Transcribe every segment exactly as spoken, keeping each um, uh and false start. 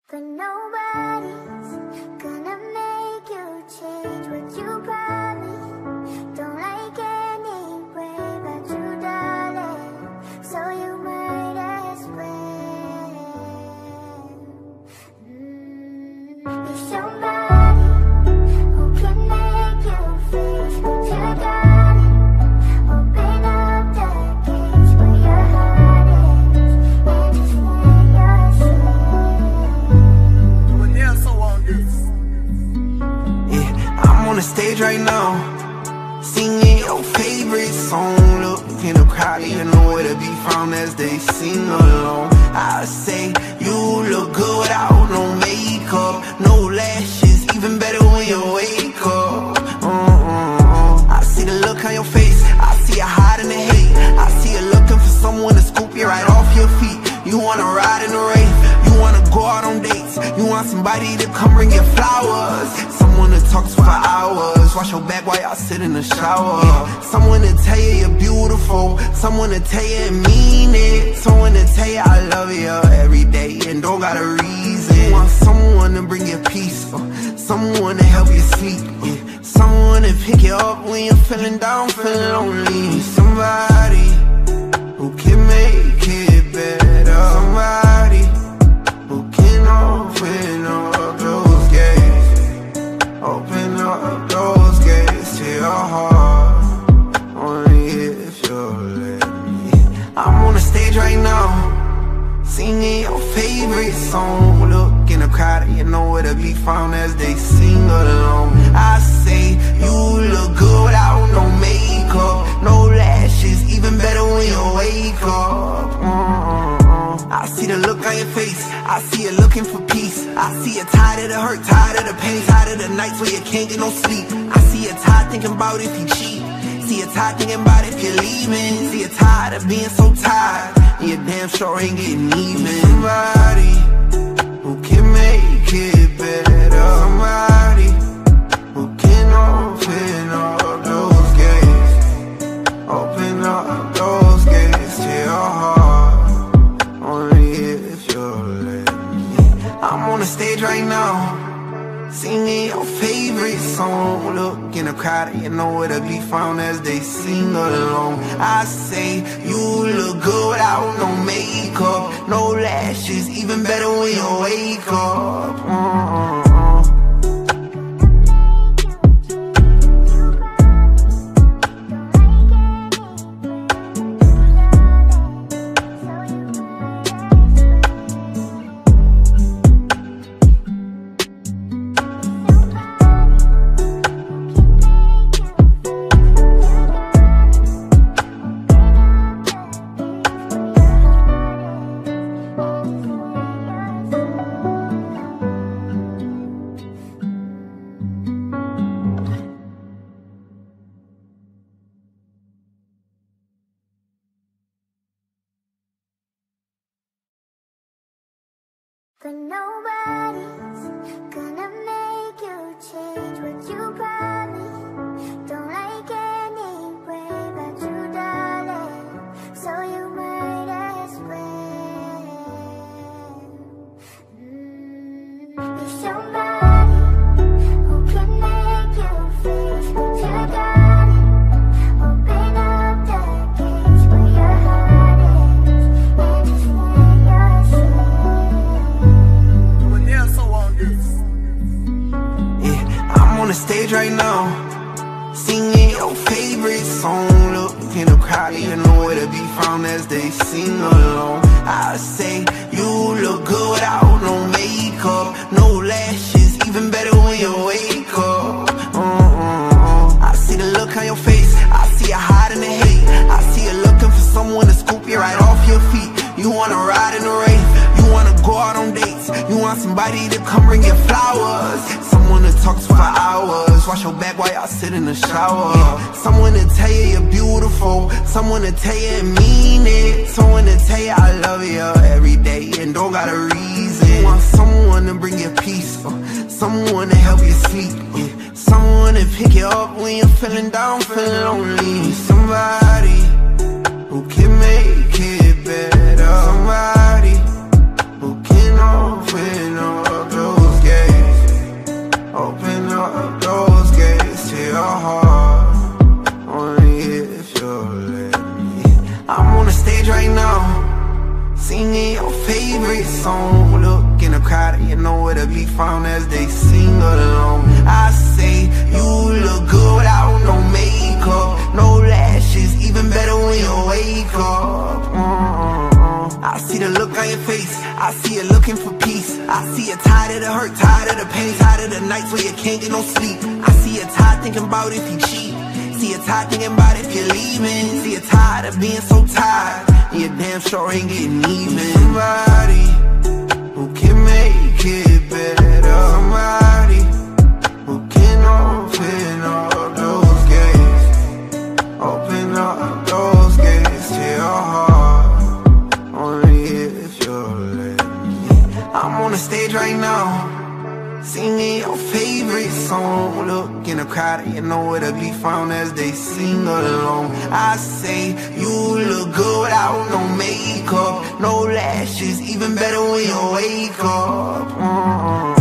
But nobody's gonna make you change what you probably don't like anyway about you, darling. So you might as well. Mm, it's somebody who can make you face what you got. Open up the gates where your heart is and just let yourself. On the stage right now, singing your favorite song. Look in the crowd, you know where to be found as they sing along. I say you look good without no makeup, no lashes, even better when you wake up. uh-uh-uh. I see the look on your face, I see you hiding the hate. I see you looking for someone to scoop you right off your feet. You wanna ride in the rain, you wanna go out on dates, you want somebody to come bring you flowers, someone to talk to for hours, wash your back while y'all sit in the shower. Someone to tell you you're beautiful, someone to tell you and mean it, someone to tell you I love you every day and don't got a reason. You want someone to bring you peace, uh, someone to help you sleep, uh, someone to pick you up when you're feeling down, feeling lonely. Somebody who can make it better, somebody who can open up those gates, open up those gates to your heart, only if you'll let me. I'm on the stage right now, singing your favorite song. Look in the crowd, you know where to be found as they sing along. I say you look good without no makeup, no lashes, even better when you wake up. uh-uh-uh. I see the look on your face, I see you looking for peace. I see you tired of the hurt, tired of the pain, tired of the nights where you can't get no sleep. I see you tired thinking about if you cheat, see you tired thinking about if you're leaving. See you tired of being so tired, and you damn sure ain't getting even. Somebody who can make it better, somebody who can open up those gates, open up those gates to your heart, only if you'll let me. I'm on the stage right now, singing your favorite song. Look in the crowd, you know where to be found as they sing along. I say you look good without no makeup, no lashes, even better when you wake up. uh-uh-uh. But nobody's gonna make you change what you probably don't like anyway about you, darling. So you might as well. Mm, it's somebody who can make you face what you got. Open up the gates where your heart is and just let yourself. On the stage right now, singing your favorite song. Look in the crowd, you know where to be found as they sing along. I say you look good without no makeup, no lashes, even better when you wake up. uh-uh-uh. I see the look on your face, I see you hiding the hate. I see you looking for someone to scoop you right off your feet. You wanna ride in the rain, you wanna go out on dates, you want somebody to come bring you flowers, someone to talk to for hours, wash your back while y'all sit in the shower. Someone to tell you you're beautiful, someone to tell you and mean it, someone to tell you I love you every day and don't got a reason. You want someone to bring you peace, uh, someone to help you sleep, uh, someone to pick you up when you're feeling down, feeling lonely. Somebody who can make it better, somebody who can open up look in the crowd, you know where to be found as they sing along. I say you look good without no makeup, no lashes, even better when you wake up. Mm-hmm. I see the look on your face, I see you looking for peace. I see you tired of the hurt, tired of the pain, tired of the nights where you can't get no sleep. I see you tired thinking about if you cheat, see you tired thinking about if you're leaving. See you tired of being so tired, and you damn sure ain't getting even. Somebody who can make it better, somebody who can open up those gates, open up those gates to your heart, only if you'll let me. I'm on the stage right now, singing your favorite song. Look in the crowd, you know where to be found as they sing along. I say you look good without no makeup, no lashes, even better when you wake up. Mm-hmm.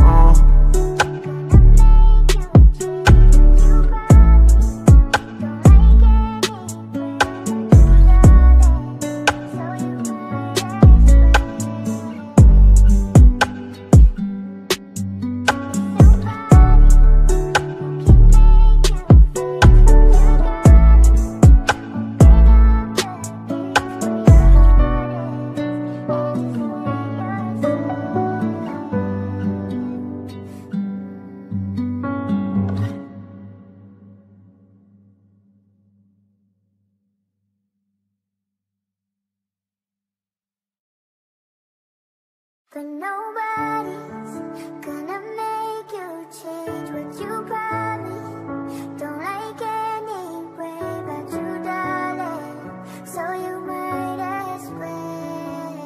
But nobody's gonna make you change what you promised. Don't like anyway but you, darling, so you might as well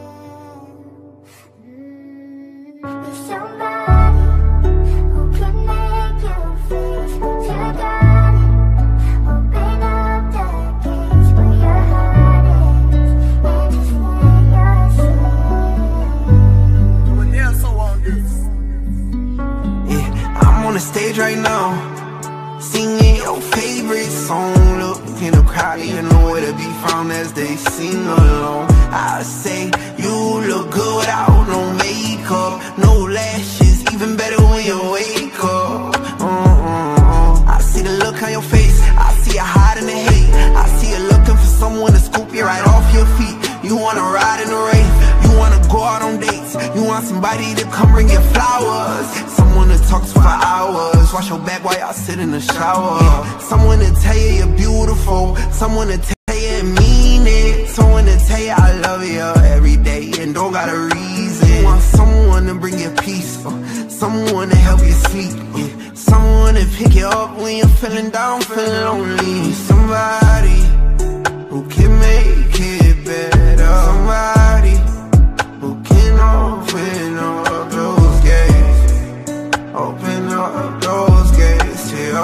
mm, be somebody who can make you face what you got. Open up the gates where your heart is, and just let yourself. I'm on the stage right now, singing your favorite song. Look in the crowd, you know where to be found as they sing along. I say you look good without no makeup, no lashes, even better when you wake up. Mm-hmm. I see the look on your face, I see you hiding the hate, I see you looking for someone to scoop you right off your feet. You wanna ride in the rain, you wanna go out on dates, you want somebody to come bring you flowers, someone to talk to for hours, wash your back while y'all sit in the shower, someone to tell you you're beautiful, someone to tell you and mean it, someone to tell you I love you every day and don't got a reason. You want someone to bring you peace, or someone to help you sleep, yeah. Someone to pick you up when you're feeling down, feeling lonely. Somebody who can make it better, somebody who can open up those gates, open up those gates to your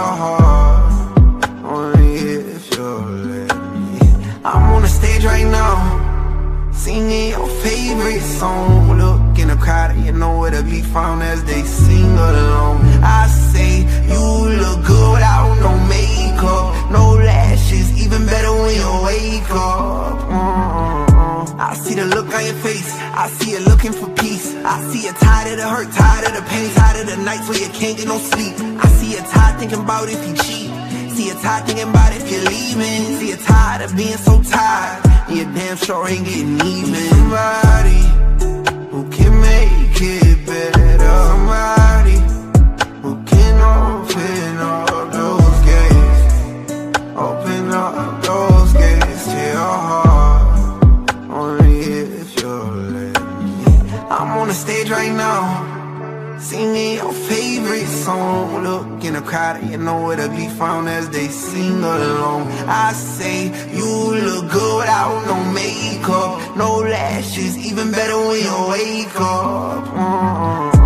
heart, only if you'll let me. I'm on the stage right now, singing your favorite song. Look in the crowd, you know where to be found as they sing along. I say you look good without no makeup, no lashes, even better when you wake up. Mm-hmm. I see the look on your face, I see you looking for peace. I see you tired of the hurt, tired of the pain, tired of the nights where you can't get no sleep. I see you tired thinking about if you cheat, see you tired thinking about if you're leaving. See you tired of being so tired, and you damn sure ain't getting even. Somebody who can make it better, somebody who can open up those gates, open up those gates to your heart, only if you'll let me. I'm on the stage right now, singing your favorite song. Look in the crowd, you know where to be found as they sing along. I say you look good without no makeup, no lashes, even better when you wake up. Mm-hmm.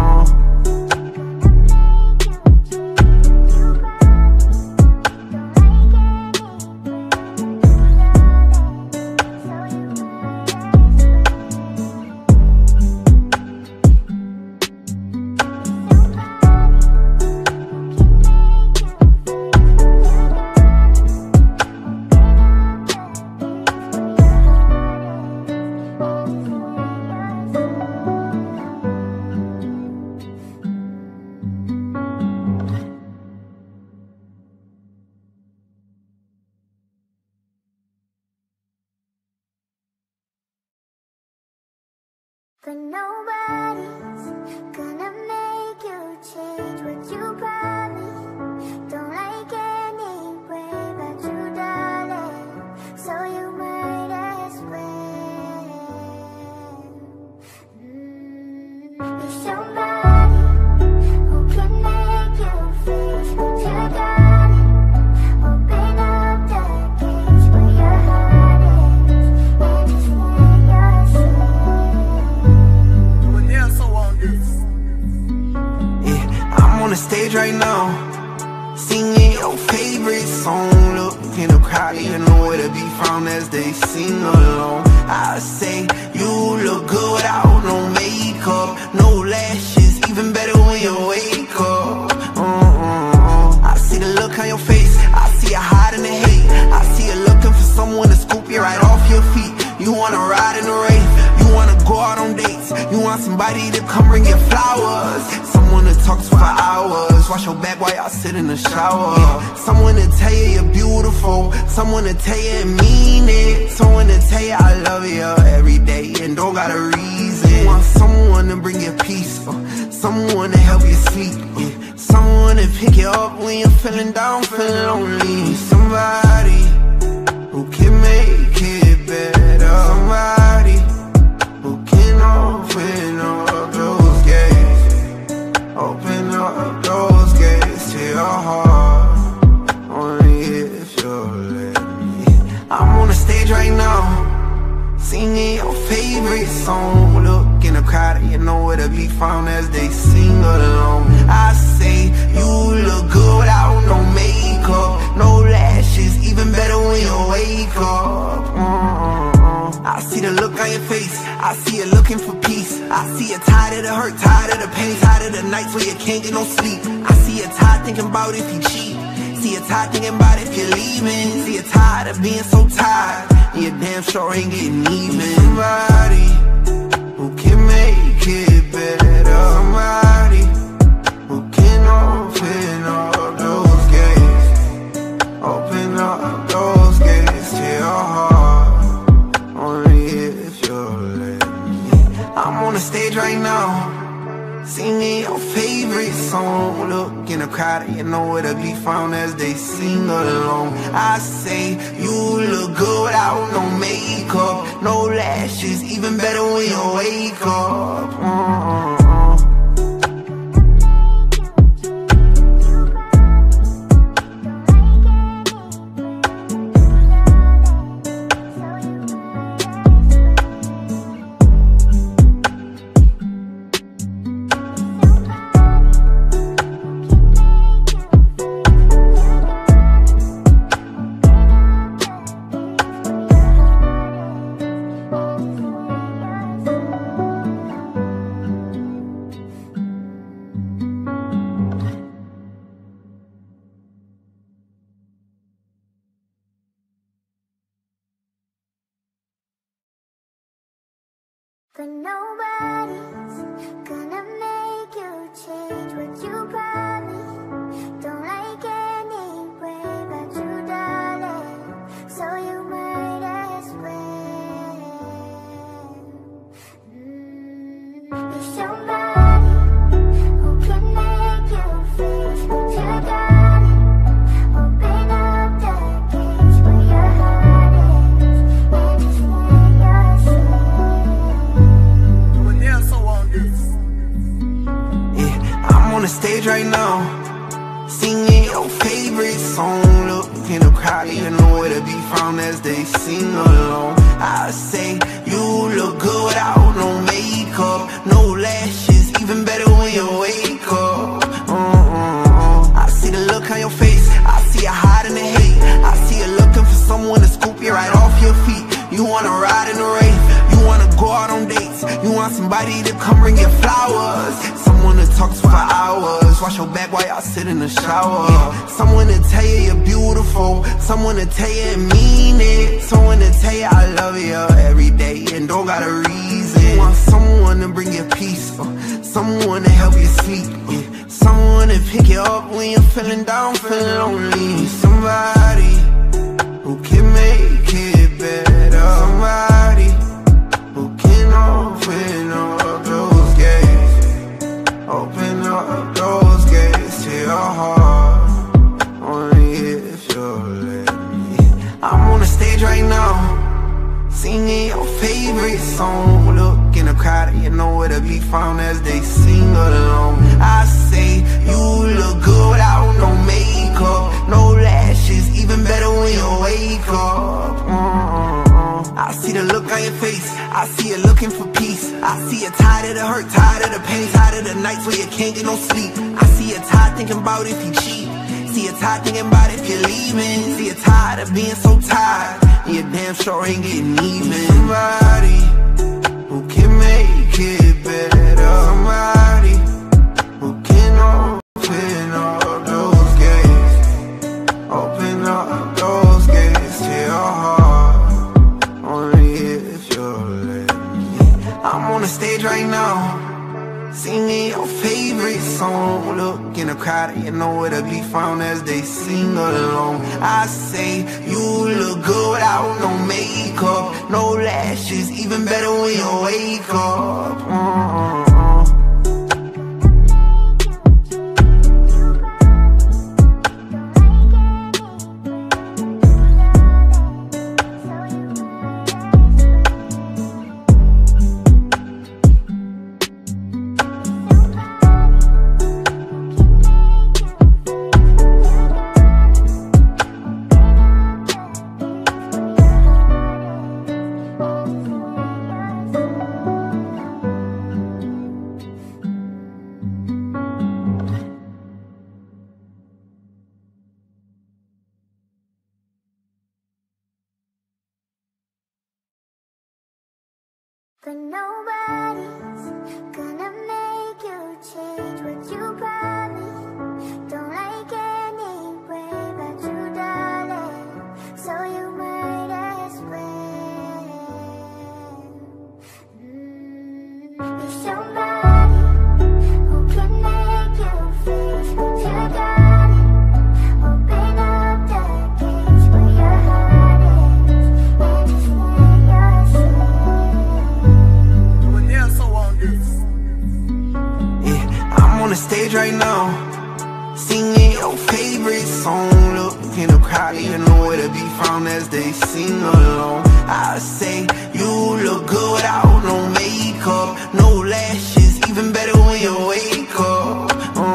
the stage right now, singing your favorite song. Look in the crowd, you know where to be found as they sing along. I say you look good without no makeup, no lashes, even better when you wake up. uh-uh-uh. I see the look on your face, I see you hiding the hate, I see you looking for someone to scoop you right off your feet. You wanna ride in the rain, you wanna go out on dates, you want somebody to come bring you flowers, someone to talk to for hours, wash your back while y'all sit in the shower. Someone to tell you you're beautiful, someone to tell you and mean it, someone to tell you I love you every day and don't got a reason. You want someone to bring you peace, uh, someone to help you sleep, uh, someone to pick you up when you're feeling down, feeling lonely. Somebody who can make it better, somebody who can open up those gates, open up those gates to your heart, only if you'll let me. I'm on the stage right now, singing your favorite song. Look in the crowd, you know where to be found as they sing along. I say you look good without no makeup, no lashes, even better when you wake up. uh-uh-uh. I see the look on your face, I see you looking for peace, I see you tired of the hurt, tired of the pain, tired of the nights where you can't get no sleep. I see you tired thinking about if you cheat, see you tired thinking about if you're leaving, see you tired of being so tired, and you damn sure ain't getting even. Somebody who can make it better, somebody who can open up those gates, open up those gates to your heart, only if you'll let me. I'm on the stage right now, singing your favorite song. Look in the crowd, you know where to be found as they sing along. I say you look good without no makeup, no lashes, even better when you wake up. uh-uh-uh. But nobody's gonna make you change what you promised. Don't like anyway but you, darling, so you might as well mm, be somebody who can make you face what you got. Open up the gates where your heart is, and just let yourself. On the stage right now, singing your favorite song. Look in the crowd, you know where to be found as they sing along. I say you look good without no makeup, no lashes, even better when you wake up. uh-uh-uh. I see the look on your face, I see you hiding the hate, I see you looking for someone to scoop you right off your feet. You wanna ride in the rain, you wanna go out on dates, you want somebody to come bring you flowers, someone to talk to for hours, wash your back while y'all sit in the shower. Someone to tell you you're beautiful, someone to tell you and mean it, someone to tell you I love you every day and don't got a reason. You want someone to bring you peace, uh, someone to help you sleep, uh, someone to pick you up when you're feeling down, feeling lonely. Somebody who can make it better, somebody who can open up those gates, open up those gates to your heart, only if you'll let me. I'm on the stage right now, singing your favorite song. Look in the crowd, you know where to be found as they sing along. I say you look good without no makeup, no lashes, even better when you wake up. uh-uh-uh. I see the look on your face, I see you looking for peace. I see you tired of the hurt, tired of the pain, tired of the nights where you can't get no sleep. I see you tired thinking about if you cheat. See you tired thinking about if you're leaving. See you tired of being so tired, and you damn sure ain't getting even. Somebody who can make it better. Somebody who can open up those gates. Open up those gates to your heart. Only if you'll let me. I'm on the stage right now, singing your favorite song. Look in the crowd and you know where to be found as they sing along. I say you look good without no makeup, no lashes, even better when you wake up. Mm-hmm. But nobody's gonna make you change what you promised. Don't like anyway about you, darling, so you might as well. Mm, there's somebody who can make you face what you got. Open up the gates where your heart is, and just let yourself. On the stage right now, singing your favorite song. Look in the crowd, you know where to be found as they sing along. I say you look good without no makeup, no lashes, even better when you wake up.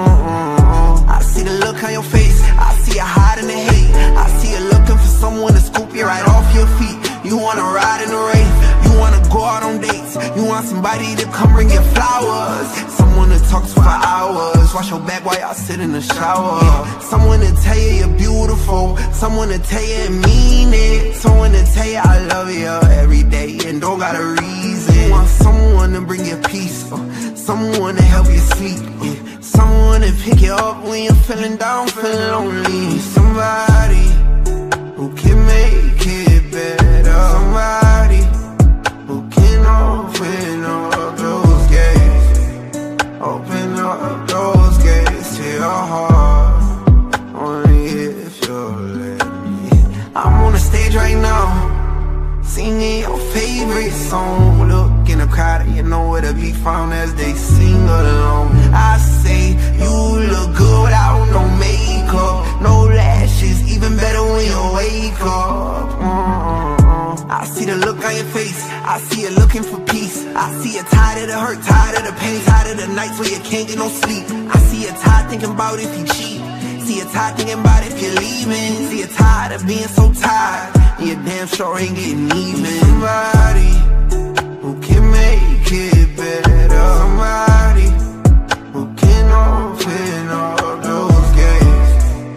uh-uh. I see the look on your face, I see you hiding the hate. I see you looking for someone to scoop you right off your feet. You wanna ride in the rain, you wanna go out on dates, you want somebody to come bring you flowers, someone to talk to for hours, wash your back while y'all sit in the shower, someone to tell you you're beautiful, someone to tell you and mean it, someone to tell you I love you every day and don't got a reason. You want someone to bring you peace, uh, someone to help you sleep, uh, someone to pick you up when you're feeling down, feeling lonely. Somebody who can make it better. Somebody who can open up those gates. Open up those gates to your heart. Only if you'll let me. I'm on the stage right now, singing your favorite song. Look in the crowd and you know where to be found as they sing along. I say you look good without no makeup, no lashes, even better when you wake up. Mm-hmm. I see the look on your face, I see you looking for peace. I see you tired of the hurt, tired of the pain, tired of the nights where you can't get no sleep. I see you tired thinking about if you cheat. See you tired thinking about if you're leaving. See you tired of being so tired, and you damn sure ain't getting even. Somebody who can make it better. Somebody who can open up those gates.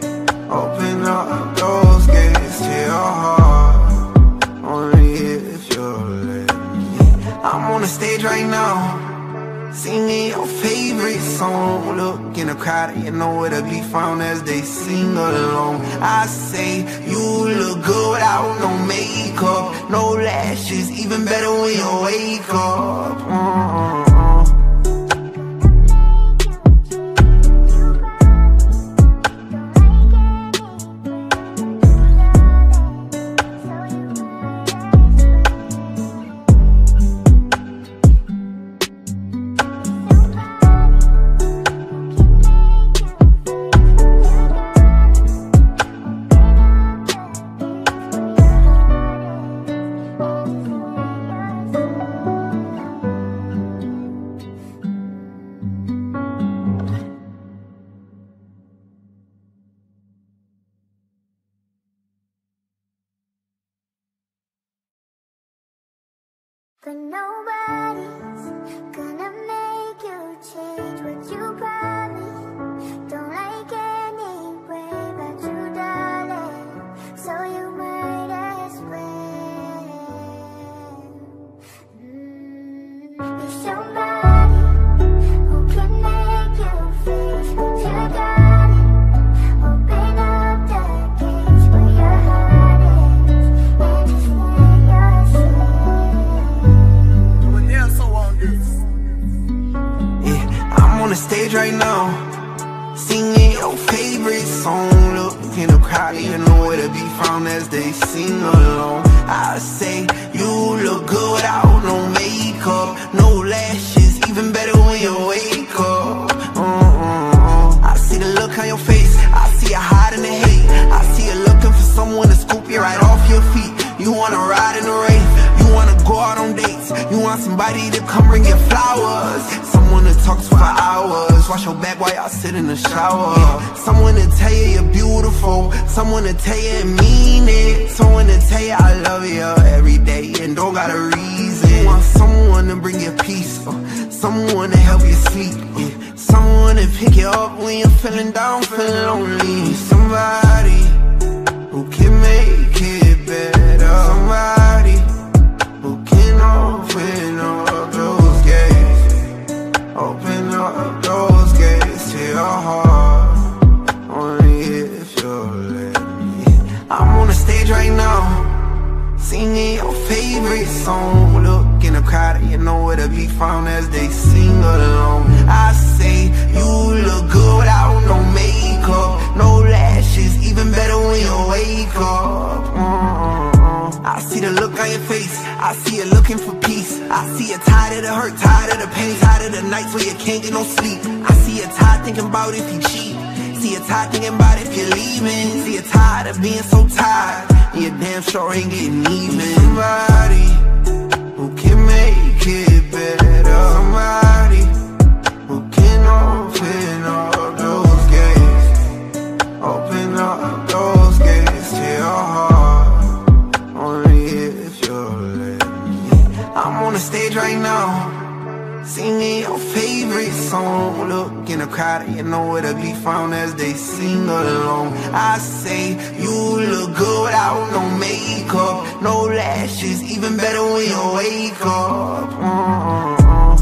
Open up those gates to your heart. Only if you'll let me. I'm on the stage right now, singing your favorite song. Look in the crowd and you know where to be found as they sing along. I say you look good without no makeup, no lashes, even better when you wake up. Mm-hmm. But nobody's gonna make you change what you promised. Don't like anyway about you, darling, so you might as well mm, be somebody who can make you face what you got. Open up the gates where your heart is and just let yourself. Yeah, I'm on the stage right now, singing your favorite song. Look in the crowd, you know where to be found as they sing along. I say you look good without no makeup, no lashes, even better when you wake up. uh-uh-uh. I see the look on your face, I see you hiding the hate. I see you looking for someone to scoop you right off your feet. You wanna ride in the rain, you wanna go out on dates, you want somebody to come bring you flowers, someone to talk to for hours, wash your back while y'all sit in the shower, someone to tell you you're beautiful, someone to tell you and mean it, someone to tell you I love you every day and don't got a reason. You want someone to bring you peace, uh, someone to help you sleep, yeah. Someone to pick you up when you're feeling down, feeling lonely, somebody who can make it better, somebody who can open up those gates, open up those gates to your heart, only if you'll let me. I'm on the stage right now, singing your favorite song. Look in the crowd, you know where to be found as they sing along. I say you look good without no makeup, no lashes, even better when you wake up. uh-uh-uh. I see the look on your face, I see you looking for peace. I see you tired of the hurt, tired of the pain, tired of the nights where you can't get no sleep. I see you tired thinking about if you cheat, see you tired thinking about if you're leaving. See you tired of being so tired, and you damn sure ain't getting even. Somebody who can make it better, somebody who can open up those gates, open up those gates to your heart, only if you'll let me. I'm on the stage right now, singing your favorite song. Look in the crowd, you know where to be found as they sing along. I say you look good without no makeup, no lashes, even better when you wake up. uh-uh-uh.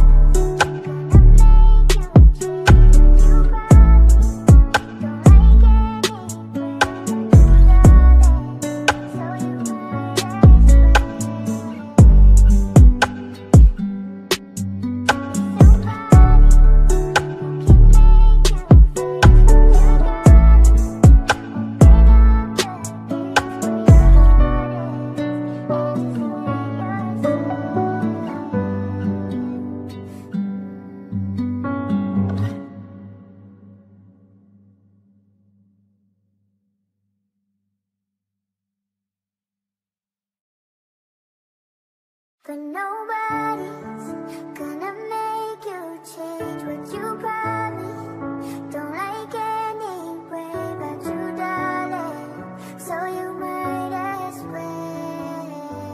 But nobody's gonna make you change what you promised. Don't like anyway about you, darling, so you might as well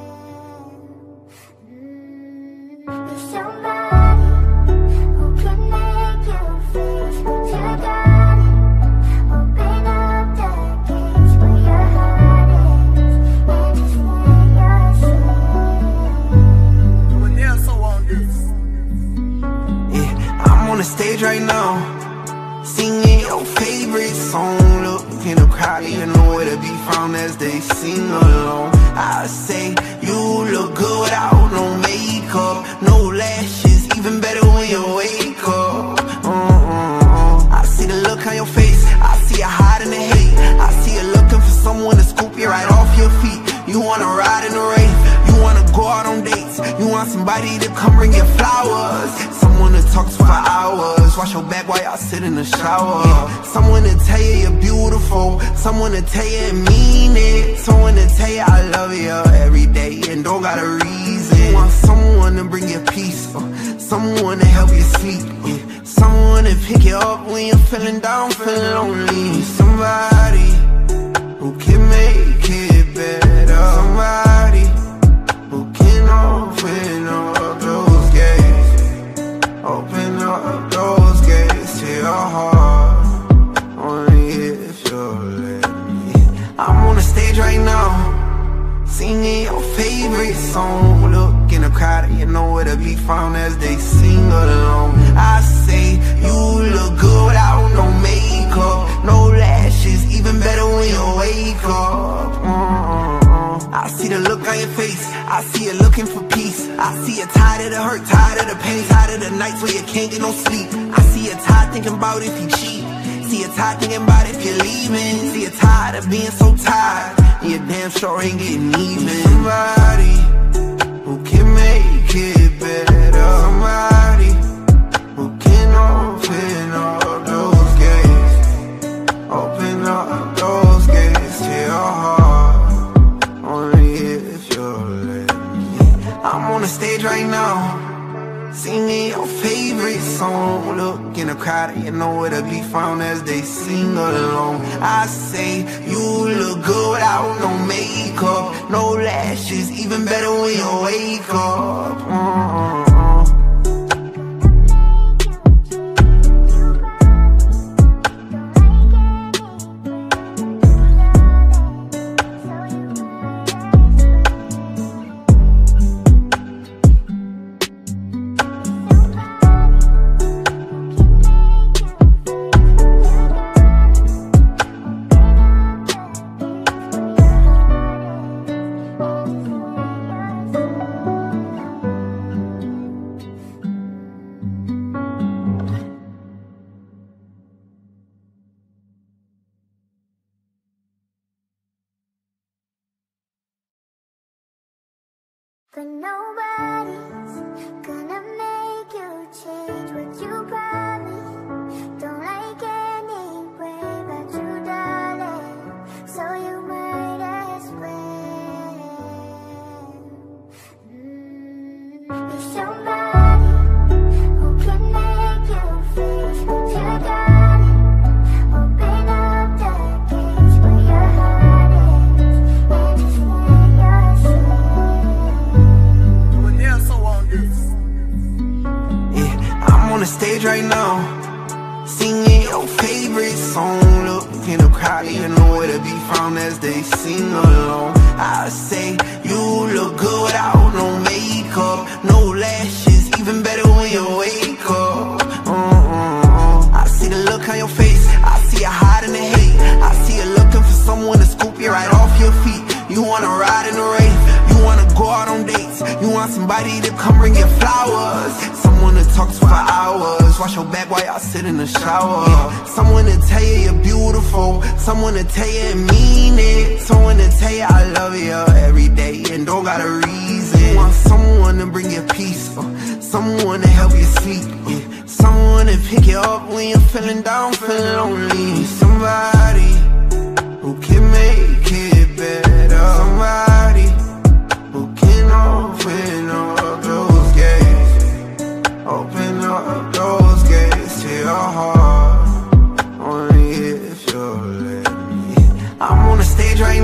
mm, be somebody who can make you face what you got. Open up the gates where your heart is and just let yourself. I'm on the stage right now, singing your favorite song. Look in the crowd, you know where to be found as they sing along. I say you look good without no makeup, no lashes, even better when you wake up. uh-uh-uh. I see the look on your face, I see you hiding the hate. I see you looking for someone to scoop you right off your feet. You wanna ride in the rain, you wanna go out on dates, you want somebody to come bring you flowers, someone to talk to for hours, wash your back while y'all sit in the shower, someone to tell you you're beautiful, someone to tell you and mean it, someone to tell you I love you every day and don't got a reason. You want someone to bring you peace, uh, someone to help you sleep, yeah. Someone to pick you up when you're feeling down, feeling lonely, somebody who can make it better, somebody who can open up be found as they sing along. I say you look good without no makeup, no lashes, even better when you wake up. Mm-mm-mm. I see the look on your face, I see you looking for peace. I see you tired of the hurt, tired of the pain, tired of the nights where you can't get no sleep. I see you tired thinking about if you cheat. See you tired thinking about if you're leaving. See you tired of being so tired, and you damn sure ain't getting even. Somebody who can make it better. Somebody who can open up those gates, open up those gates to your heart, only if you'll let me. I'm on the stage right now, singing your favorite song. Look in the crowd, you know where to be found as they sing along. I say you look good without no makeup, no lashes, even better when you wake up. Mm-mm-mm. But nobody's gonna make you change what you promised. Don't like anyway about you, darling, so you might as well mm, be somebody who can make you face what you got. Open up the gates where your heart is, and just let yourself. On the stage right now, singing your favorite song. Look in the crowd, you know where to be found as they sing along. I say you look good without no makeup, no lashes, even better when you wake up. Mm-mm-mm. I see the look on your face, I see you hiding the hate. I see you looking for someone to scoop you right off your feet. You wanna ride in the rain, you wanna go out on dates, you want somebody to come bring you flowers, someone to talk to for hours, wash your back while y'all sit in the shower. Yeah. Someone to tell you you're beautiful, someone to tell you and mean it, someone to tell you I love you every day and don't got a reason. You want someone to bring you peace, or someone to help you sleep, yeah. Someone to pick you up when you're feeling down, feeling lonely. Somebody who can make it better. Somebody who can open up those gates, open up those gates to your heart, only if you'll let me. I'm on the stage right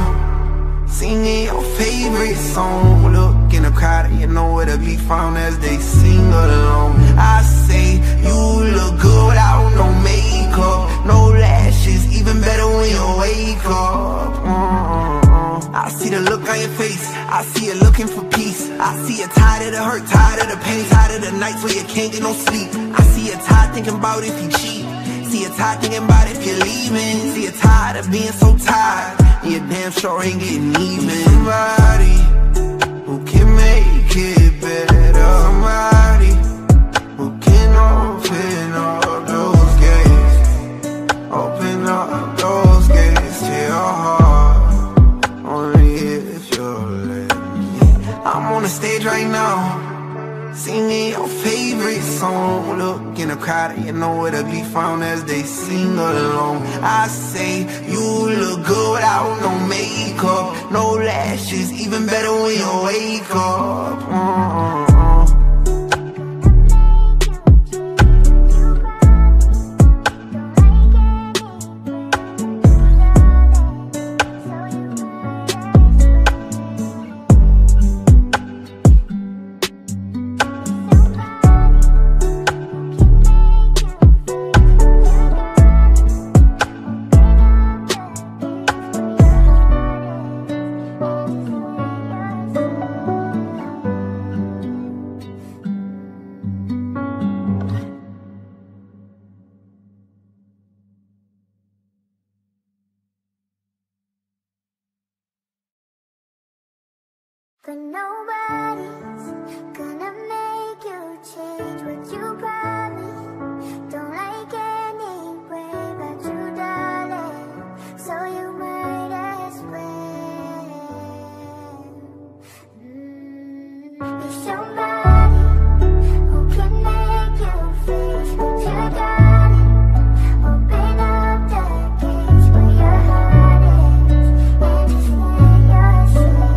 now, singing your favorite song. Look in the crowd, you know where to be found as they sing along. I say you look good without no makeup, no lashes, even better when you wake up. Mm-mm-mm. I see the look on your face, I see you looking for peace. I see you tired of the hurt, tired of the pain, tired of the nights where you can't get no sleep. I see you tired thinking about if you cheat. See you tired thinking about if you're leaving. See you tired of being so tired, and you damn sure ain't getting even. Somebody who can make it better. Somebody who can open up those gates, open up those gates to your heart, only if you'll let me. I'm on the stage right now, singing your favorite song. Look in the crowd, you know where to be found as they sing along. I say you look good without no makeup, no lashes, even better when you wake up. Mm-mm-mm. But nobody's gonna make you change what you promised. Don't like anyway about you, darling, so you might as well mm, be somebody who can make you face what you got. Open up the gates where your heart is and just let yourself.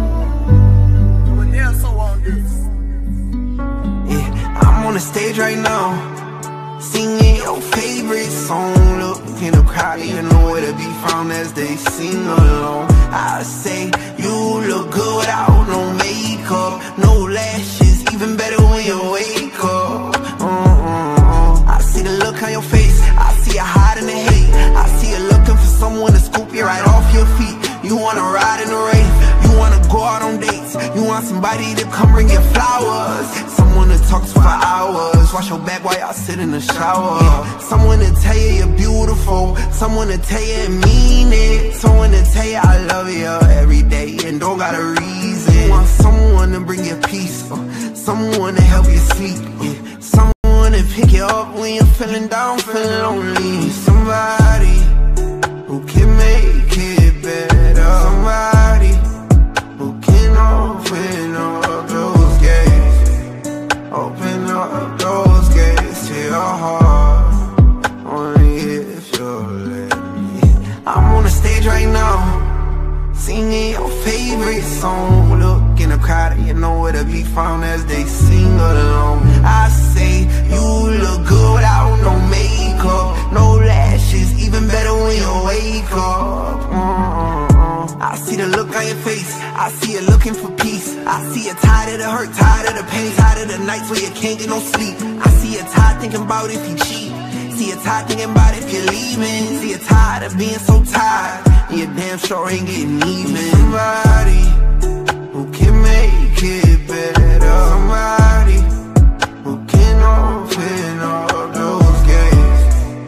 I'm on the stage right now, singing your favorite song. Look in the crowd, you know where to be found as they sing along. I say you look good without no makeup, no lashes, even better when you wake up. uh-uh-uh. I see the look on your face, I see you hiding the hate. I see you looking for someone to scoop you right off your feet. You wanna ride in the rain, you wanna go out on dates, you want somebody to come bring you flowers, someone to talk to for hours, wash your back while y'all sit in the shower. Someone to tell you you're beautiful, someone to tell you and mean it, someone to tell you I love you every day and don't got a reason. You want someone to bring you peace, uh, someone to help you sleep, uh, someone to pick you up when you're feeling down, feeling lonely. Somebody who can make it better, somebody who can open up those gates, open up those gates to your heart, only if you'll let me. I'm on the stage right now, singing your favorite song. Look in the crowd, you know where to be found as they sing along. I say you look good without no makeup, no lashes, even better when you wake up. uh-uh-uh. I see the look on your face, I see you looking for peace. I see you tired of the hurt, tired of the pain, tired of the nights where you can't get no sleep. I see you tired thinking about if you cheat, see you tired thinking about if you're leaving. See you tired of being so tired, and you damn sure ain't getting even. Somebody who can make it better, somebody who can open up those gates,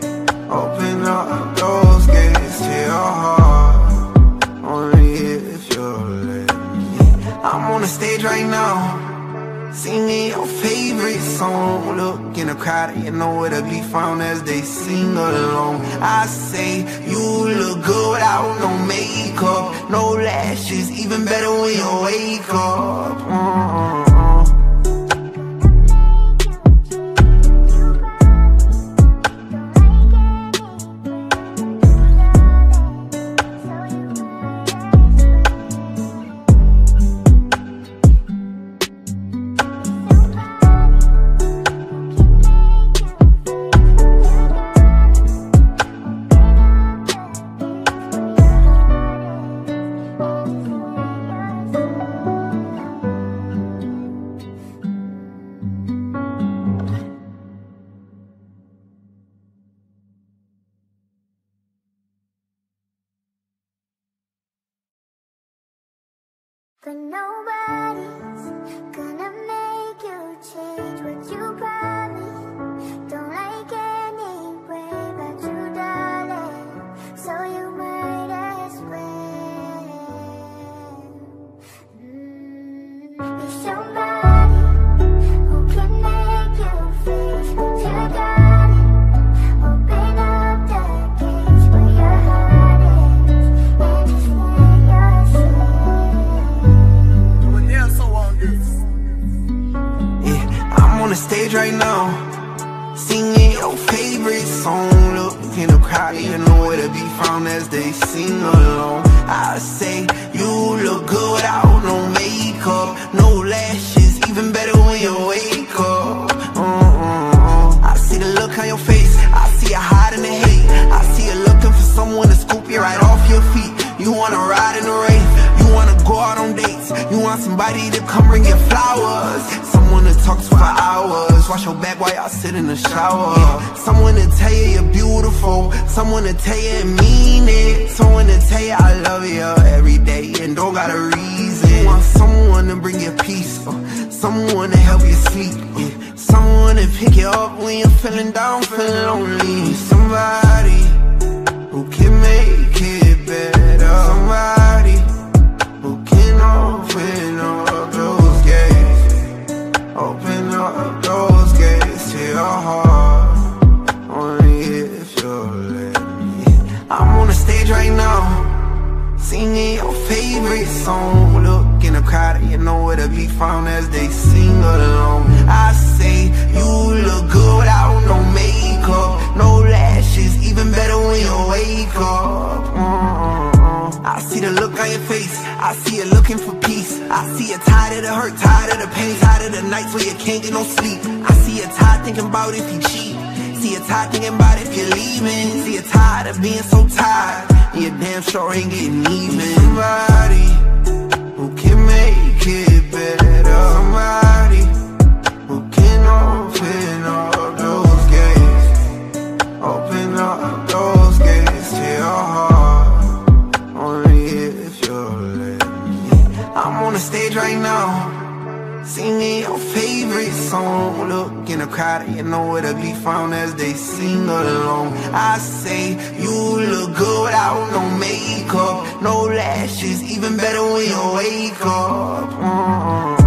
open up those gates to your heart, only if you'll let me. I'm on the stage right now, singing your favorite song. Look in the crowd, you know where to be found as they sing along. I say you look good without no makeup, no lashes, even better when you wake up. uh-uh-uh. But nobody's gonna make you change what you promised. Don't like anyway about you, darling, so you might as well mm, be somebody who can make you face what you got. Open up the gates where your heart is and just let yourself. I'm on the stage right now, singing your favorite song. Look in the crowd, you know where to be found as they sing along. I say you look good without no makeup, no lashes, even better when you wake up. uh-uh-uh. I see the look on your face, I see you hiding the hate. I see you looking for someone to scoop you right off your feet. You wanna ride in the rain, you wanna go out on dates, you want somebody to come bring you flowers, someone to talk to for hours, wash your back while y'all sit in the shower. Someone to tell you you're beautiful, someone to tell you and mean it, someone to tell you I love you every day and don't got a reason. You want someone to bring you peace, uh, someone to help you sleep, uh, someone to pick you up when you're feeling down, feeling lonely. Somebody who can make it better, somebody who can open up song. Look in the crowd, you know where to be found as they sing along. I say you look good without no makeup, no lashes, even better when you wake up. Mm-hmm. I see the look on your face, I see you looking for peace. I see you tired of the hurt, tired of the pain, tired of the nights where you can't get no sleep. I see you tired thinking about if you cheat, see you tired thinking about if you're leaving. See you tired of being so tired, and you damn sure ain't getting even. Somebody who can make it better, somebody who can open up those gates, open up those gates to your heart, only if you'll let me. I'm on the stage right now, singing your favorite song. Look in the crowd, you know where to be found as they sing along. I say you look good without no makeup, no lashes, even better when you wake up. Mm-hmm.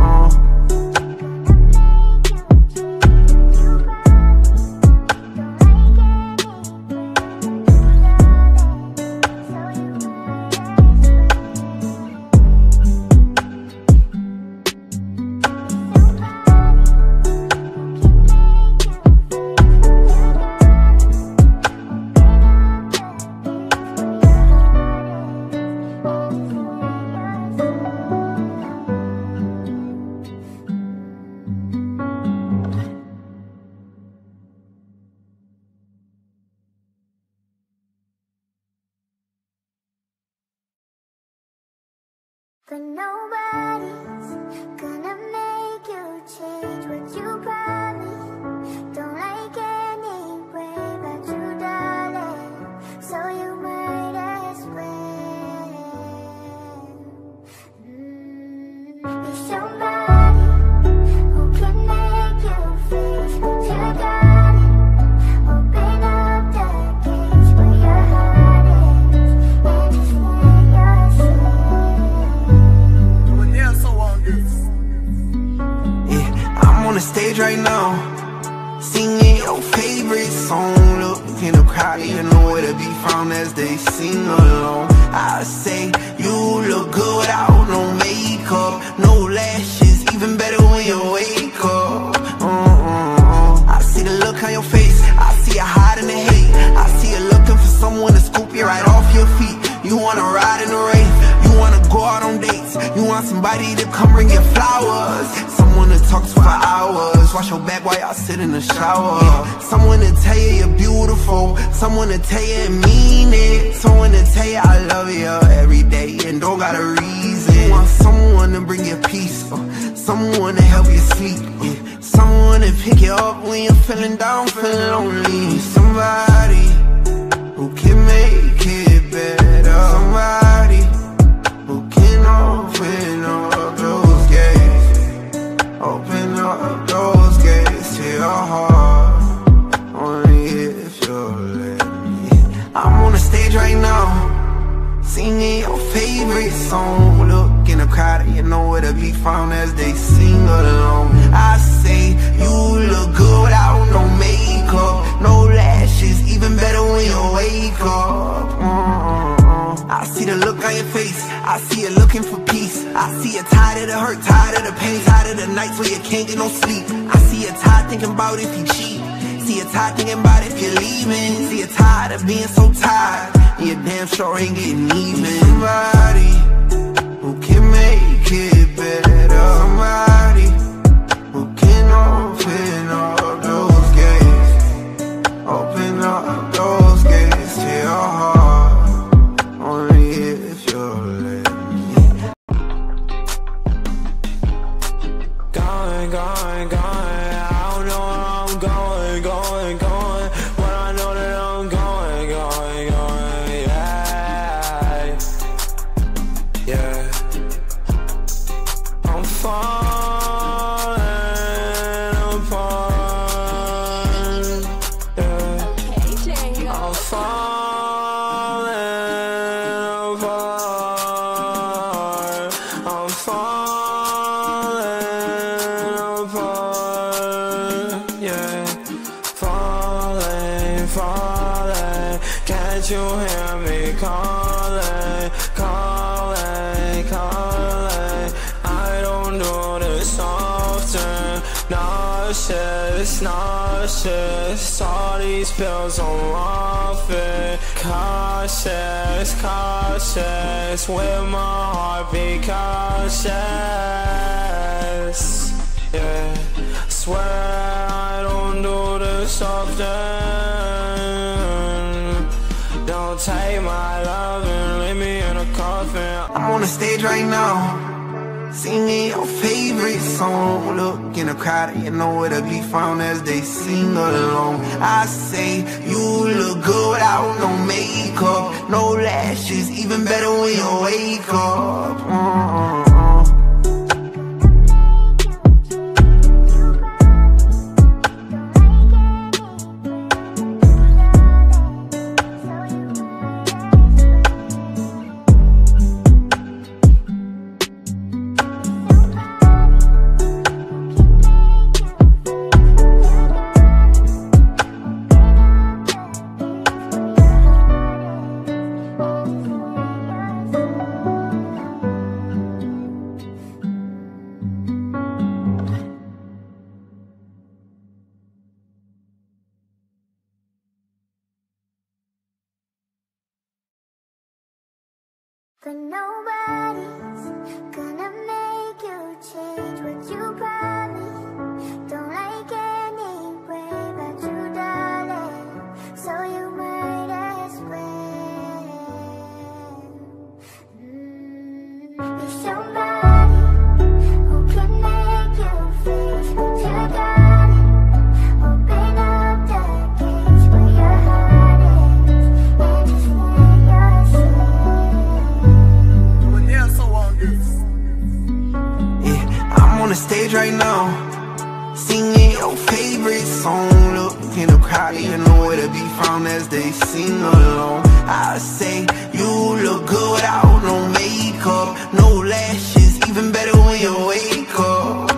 But nobody's gonna make you change what you promised. Don't like anyway about you, darling, so you might as well mm, be somebody who can make you face what you got. Open up the gates where your heart is, and just let yourself. On the stage right now, singing your favorite song. Look in the crowd, you know where to be found as they sing along. I say you look good without no makeup, no lashes, even better when you wake up. Mm-hmm. I see the look on your face, I see you hiding the hate, I see you looking for someone to scoop you right off your feet. You wanna ride in the rain, you wanna go out on dates, you want somebody to come bring you flowers, someone to talk to for hours, wash your back while y'all sit in the shower, someone to tell you you're beautiful, someone to tell you and mean it, someone to tell you I love you every day and don't got a reason. You want someone to bring you peace, uh, someone to help you sleep, uh, someone to pick you up when you're feeling down, feeling lonely. Somebody who can make it better, somebody who can open up those gates, open up those gates to your heart, only if you'll let me. I'm on the stage right now, singing your favorite song. Look in the crowd, you know where to be found as they sing along. I say you look good without no makeup, no lashes, even better when you wake up. Mm-hmm. I see the look on your face, I see you looking for peace. I see you tired of the hurt, tired of the pain, tired of the nights where you can't get no sleep. I see you tired thinking about if you cheat, see you tired thinking about if you're leaving. See you tired of being so tired, and you damn sure ain't getting even. Somebody who can make it better, somebody who can open up those gates, open up those gates to your heart, only if you'll let me. Going, going, going, I don't know where I'm going, going, going, but I know that I'm going, going, going, yeah, yeah. I'm falling apart, yeah. I'm falling apart, I'm falling apart, yeah. Falling, falling, can't you hear me calling, calling, calling? nauseous, nauseous. All these pills I'm off it. Cautious, cautious. With my heart be cautious. Yeah, swear I don't do this often. Don't take my love and leave me in a coffin. I'm on the stage right now, singing your favorite song. Look in the crowd, you know where to be found as they sing along. I say you look good without no makeup, no lashes, even better when you wake up. Mm-hmm. But nobody's gonna make you change what you promised. Don't like anyway about you, darling, so you might as well. Mm, There's somebody who can make you face what you got. Open up the gates where your heart is, and just let yourself. On the stage right now, singing your favorite song. Look in the crowd, you know where to be found as they sing along. I say you look good without no makeup, no lashes, even better when you wake up.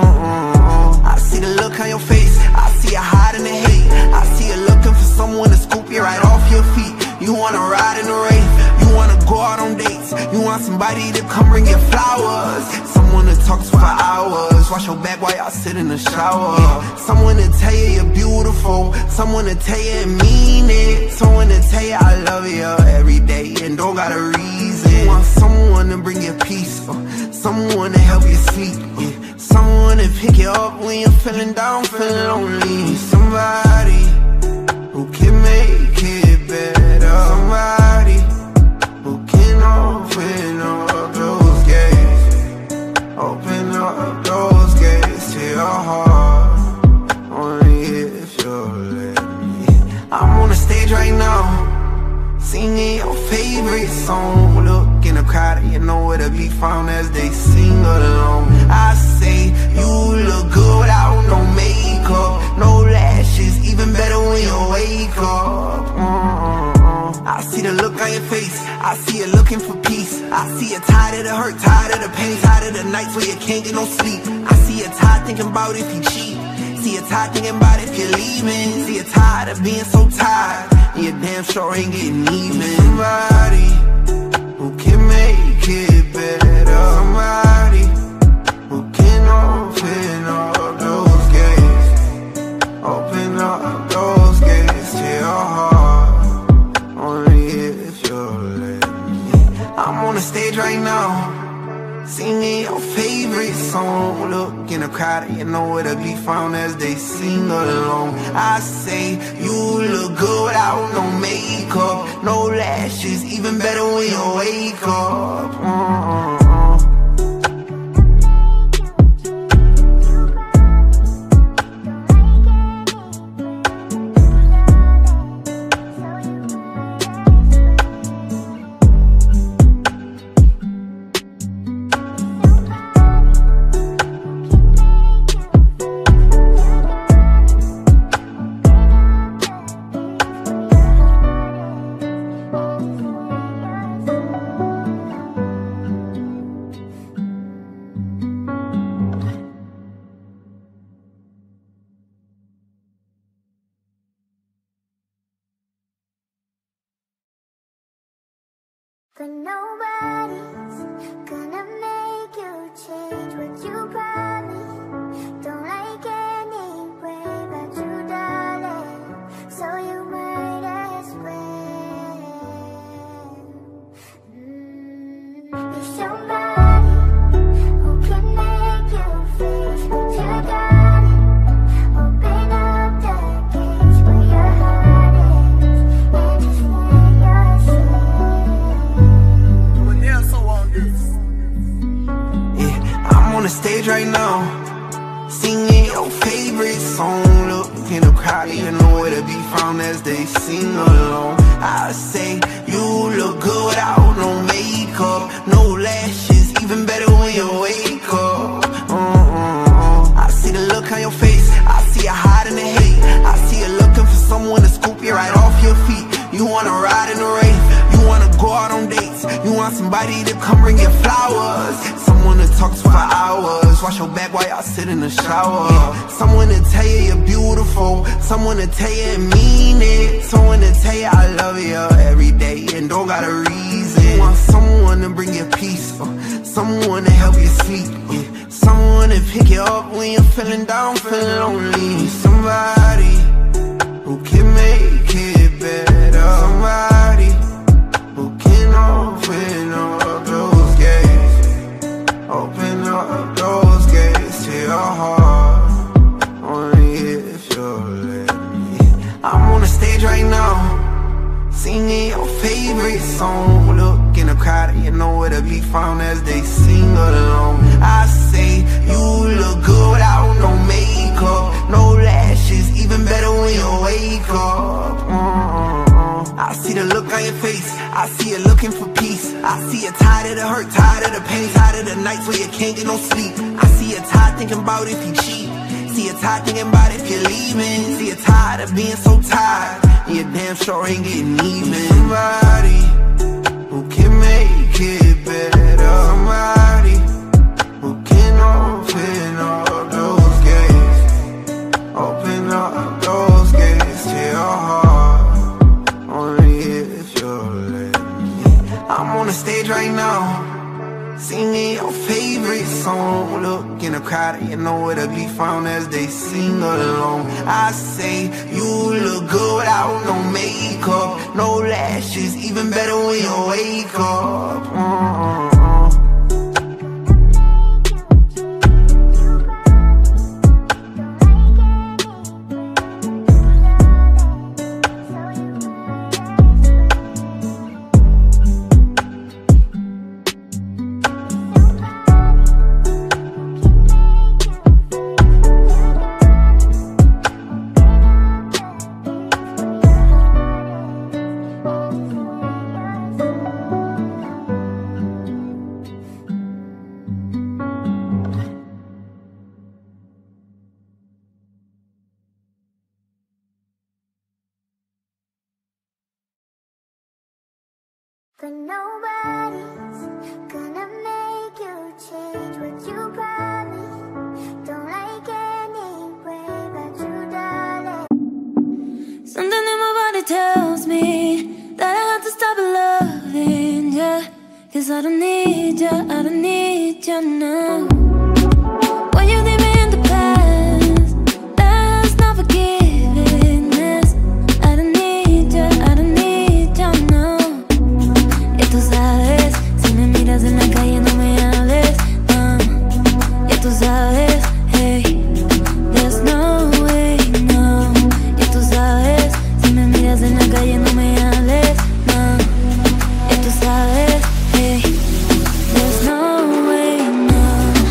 uh-uh. I see the look on your face, I see you hiding the hate. I see you looking for someone to scoop you right off your feet. You wanna ride in the rain, you wanna go out on dates, you want somebody to come bring you flowers, someone to talk to for hours, wash your back while y'all sit in the shower, someone to tell you you're beautiful, someone to tell you and mean it, someone to tell you I love you every day and don't got a reason. You want someone to bring you peace, uh, someone to help you sleep, uh, someone to pick you up when you're feeling down, feeling lonely, somebody who can make it better, somebody who can open up those gates, open up those gates to your heart, only if you'll let me. I'm on the stage right now, singing your favorite song. Look in the crowd, you know where to be found as they sing along. I say you look good without no makeup, no lashes, even better when you wake up. mm-hmm. I see the look on your face, I see you looking for peace. I see you tired of the hurt, tired of the pain, tired of the nights where you can't get no sleep. I see you tired thinking about if you cheat, see you tired thinking about if you're leaving, see you tired of being so tired, and you damn sure ain't getting even. Somebody who can make it better, somebody who can open up those gates, open up those gates to your heart, only if you'll let me. I'm on the stage right now, singing your favorite song. Look in the crowd, you know where to be found as they sing along. I say you look good without no makeup, no lashes, even better when you wake up. mm-hmm. But nobody's gonna make you change what you promised. Don't like any crowd, you nowhere to be found as they sing along. I say you look good without no makeup, no lashes, even better when you wake up. uh-uh-uh. I see the look on your face, I see you hiding the hate, I see you looking for someone to scoop you right off your feet. You wanna ride in the rain, you wanna go out on dates, you want somebody to come bring you flowers, someone to talk to for hours, wash your back while y'all sit in the shower, someone to tell you you're beautiful, someone to tell you and mean it, someone to tell you I love you every day and don't got a reason. You want someone to bring you peace, uh, someone to help you sleep, yeah. Someone to pick you up when you're feeling down, feeling lonely, somebody who can make it better, somebody who can open up those gates, open up those gates to your heart, only if you'll let me. I'm on the stage right now, singing your favorite song, look in the crowd, you know where to be found as they sing along. I say you look good without no makeup, no lashes, even better when you wake up. uh-uh-uh. I see the look on your face, I see you looking for peace, I see you tired of the hurt, tired of the pain, tired of the nights where you can't get no sleep. I see you tired thinking about if you cheat, see you tired thinking about if you're leaving, see you tired of being so tired, and you damn sure ain't getting even. Somebody who can make it better, somebody who can open up those gates, open up those gates to your heart, only if you'll let me. I'm on the stage right now, singing your favorite song, look in the crowd, you know where to be found as they sing along. I say you look good without no makeup, no lashes, even better when you wake up. uh-uh-uh. But nobody's gonna make you change what you promised. Don't like anyway, but you darling. Something in my body tells me that I have to stop loving ya, 'cause I don't need ya, I don't need ya now. When you leave me in the past, that's not forgiveness. I don't need ya, I don't need ya now. Y tú sabes, si me miras en la calle no me hables, no. Y tú sabes, hey, there's no way, no. Y tú sabes, si me miras en la calle no me hables, no. Y tú sabes, hey, there's no way, no.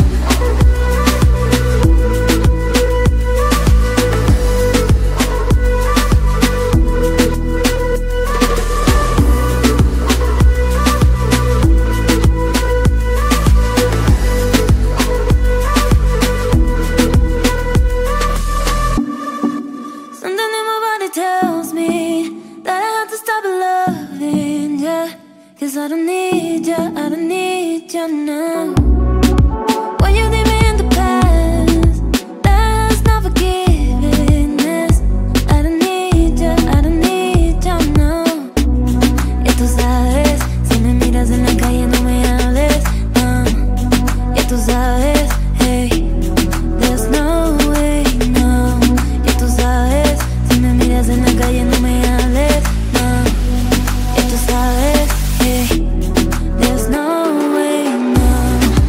Something in my body tells me that I have to stop loving ya, 'cause I don't need ya, I don't need ya now. When you leave me in the past, that's not forgiveness. I don't need ya, I don't need ya now. Y tú sabes, si me miras en la calle no me hables, no. Y tú sabes, hey, there's no way, no. Y tú sabes, si me miras en la calle no me hables, no. Y tú sabes, hey, there's no way, no.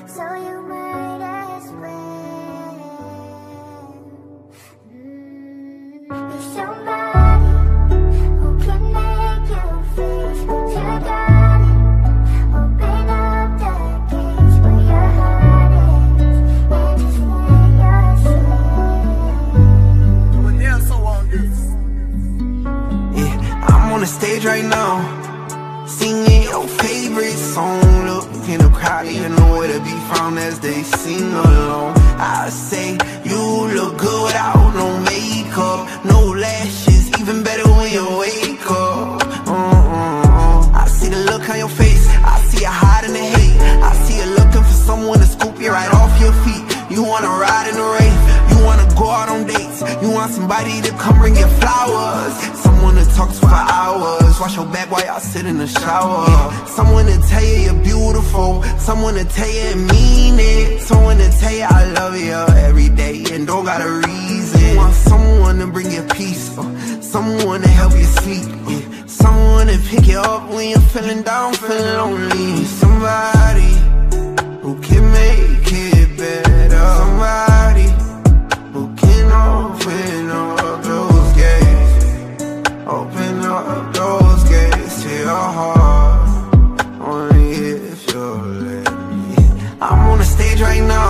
so you might as well mm, be somebody who can make you face what you got. Open up the gates where your heart is and just let yourself. When they're so on this, yeah, I'm on the stage right now, singing your favorite song. Look in the crowd, you know where to be found as they sing along. I say you look good without no makeup, no lashes, even better when you wake up. uh-uh-uh. I see the look on your face, I see you hiding the hate, I see you looking for someone to scoop you right off your feet. You wanna ride in the rain, you wanna go out on dates, you want somebody to come bring you flowers, someone to talk to for hours, wash your back while y'all sit in the shower, someone to tell you you're beautiful, someone to tell you and mean it, someone to tell you I love you every day and don't got a reason. You want someone to bring you peace, uh, someone to help you sleep, uh, someone to pick you up when you're feeling down, feeling lonely, somebody who can make it better, somebody who can open up those gates, open up those gates to your heart, only if you'll let me. I'm on the stage right now,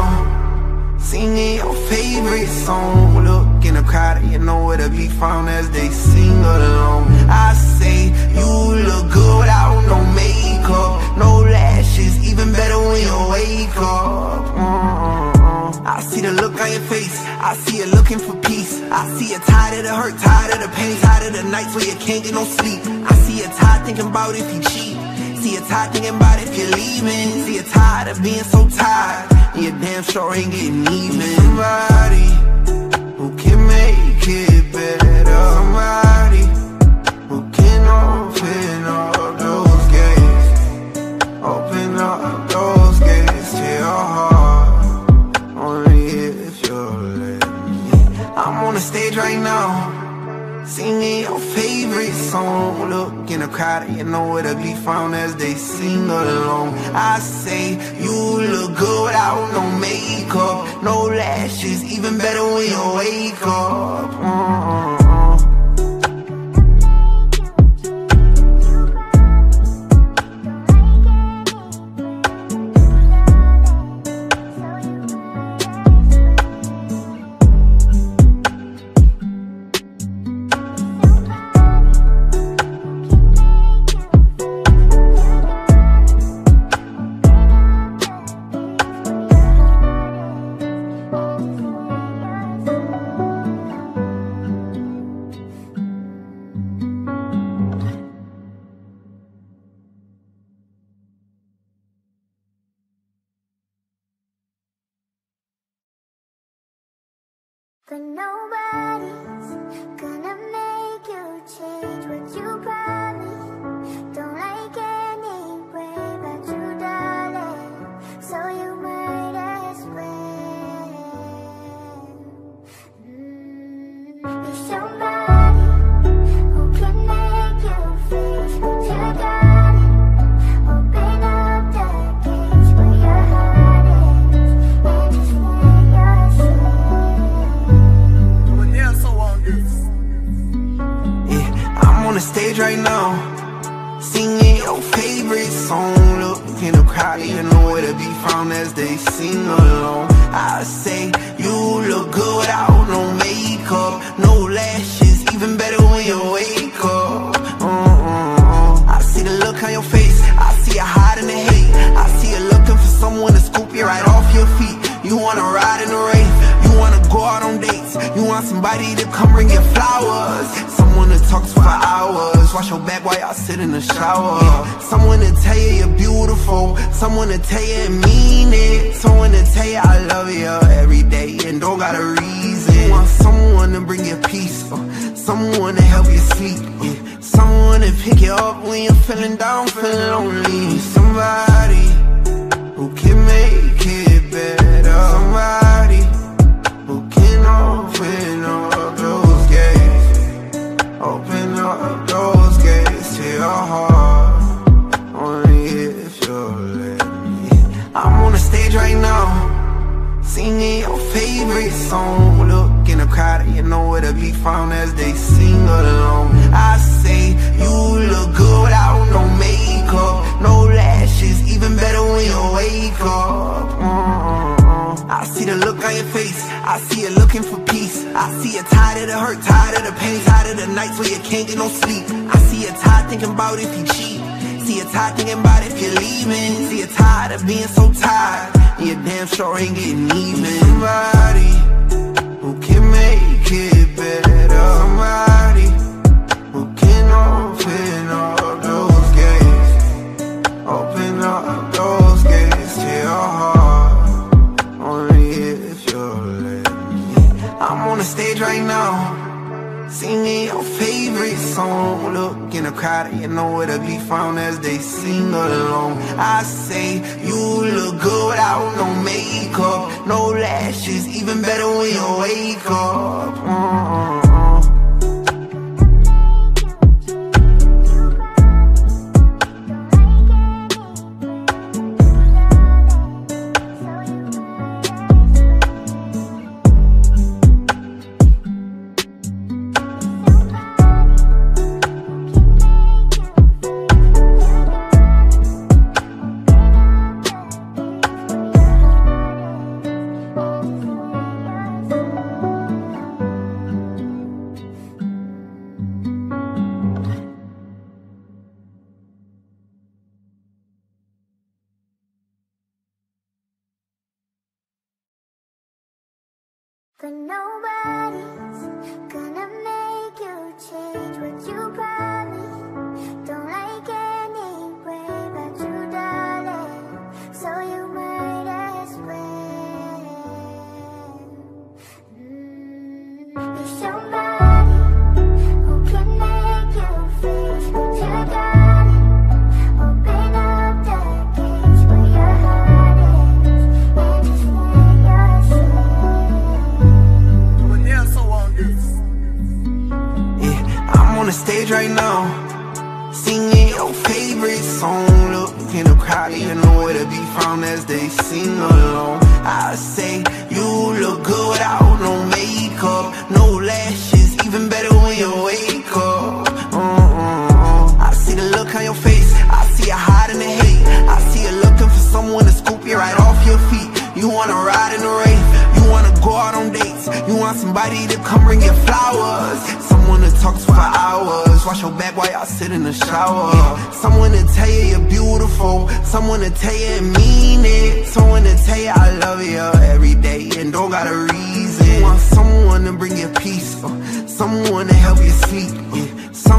singing your favorite song. Look in the crowd, you know where to be found as they sing along. I say you look good without no makeup, no lashes, even better when you wake up. uh-uh-uh. I see the look on your face, I see you looking for peace, I see you tired of the hurt, tired of the pain, tired of the nights where you can't get no sleep. I see you tired thinking about if you cheat, see you tired thinking about if you're leaving, see you tired of being so tired, and you damn sure ain't getting even. Somebody who can make it better, somebody who can open up those gates, open up those gates to your heart, only if you'll let me. I'm on the stage right now, singing your favorite song. Look in the crowd, you know where to be found as they sing along. I say you look good without no makeup, no lashes, even better when you wake up. uh-uh-uh. But nobody's gonna make you change what you promised. Don't like anyway about you, darling, so you might as well mm, be somebody who can make you face what you got. Open up the gates where your heart is and just let yourself. Yeah, I'm on the stage right now, singing your favorite song. Look in the crowd, you know where to be found as they sing along. I say you look good without no makeup, no lashes, even better when you wake up. uh-uh-uh. I see the look on your face, I see you hiding the hate, I see you looking for someone to scoop you right off your feet. You wanna ride in the rain, you wanna go out on dates, you want somebody to come bring you flowers, someone to talk to for hours, wash your back while y'all sit in the shower, someone to tell you you're beautiful, someone to tell you and mean it, someone to tell you I love you every day and don't got a reason. You want someone to bring you peace, uh, someone to help you sleep, uh, someone to pick you up when you're feeling down, feeling lonely, somebody who can make it better, somebody who can open up those gates, open up those gates to your heart, only if you'll let me. I'm on the stage right now, singing your favorite song. Look in the crowd and you know where to be found as they sing along. I say you look good without no makeup, no lashes, even better when you wake up. mm-hmm. I see the look on your face, I see you looking for peace. I see you tired of the hurt, tired of the pain, tired of the nights where you can't get no sleep. I see you tired thinking about if you cheat, see you tired thinking about if you're leaving. See you tired of being so tired, and you damn sure ain't getting even. Somebody who can make it better, somebody who can open up those gates, open up those gates to your heart, only if you'll let me. I'm on the stage right now, singing your favorite song. Look in the crowd and you know where to be found as they sing along. I say you look good without no makeup, no lashes, even better when you wake up. mm-hmm. But nobody's gonna make you change what you promised. Don't like anyway about you, darling, so you might as well mm, be somebody who can make you face what you got. Open up the gates where your heart is, and just let yourself. I'm on the stage right now, singing your favorite song. Look in the crowd and you know where to be found as they sing along. I say you look good without no makeup, no lashes, even better when you wake up. mm-hmm. I see the look on your face, I see you hiding the hate, I see you looking for someone to scoop you right off your feet. You wanna ride in the rain, you wanna go out on dates, you want somebody to come bring you flowers, someone to talk to for hours, wash your back while y'all sit in the shower, someone to tell you you're beautiful, someone to tell you and mean it, someone to tell you I love you every day and don't got a reason. You want someone to bring you peace, uh, someone to help you sleep, yeah. Someone